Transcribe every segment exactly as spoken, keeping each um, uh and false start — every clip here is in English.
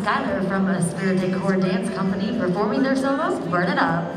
Skylar from a Spirit Decor Dance Company performing their solo, Burn It Up.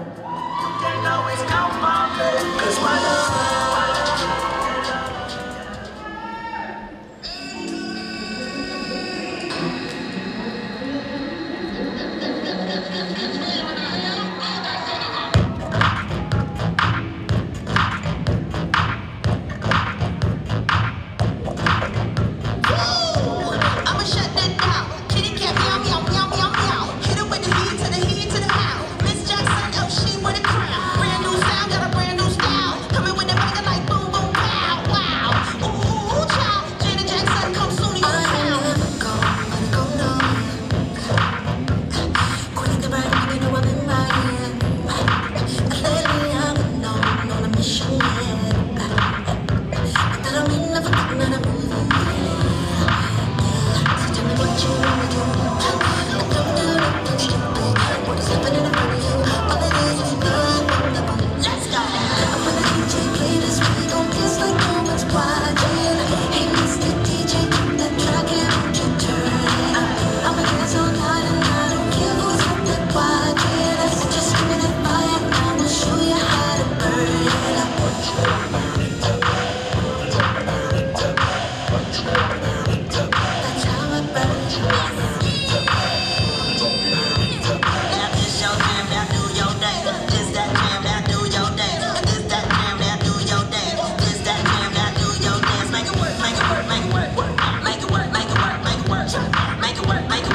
Make it work, make it work, make it work.